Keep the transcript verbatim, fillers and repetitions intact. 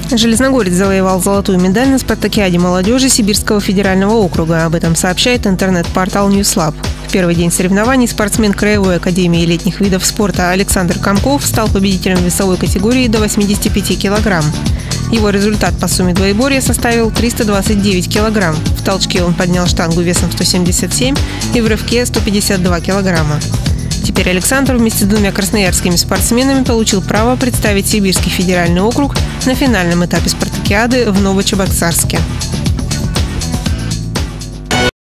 Железногорец завоевал золотую медаль на спартакиаде молодежи Сибирского федерального округа. Об этом сообщает интернет-портал Ньюслаб. В первый день соревнований спортсмен Краевой академии летних видов спорта Александр Комков стал победителем весовой категории до восьмидесяти пяти килограмм. Его результат по сумме двоеборья составил триста двадцать девять килограмм. В толчке он поднял штангу весом сто семьдесят семь и в рывке сто пятьдесят два килограмма. Теперь Александр вместе с двумя красноярскими спортсменами получил право представить Сибирский федеральный округ на финальном этапе спартакиады в Новочебоксарске.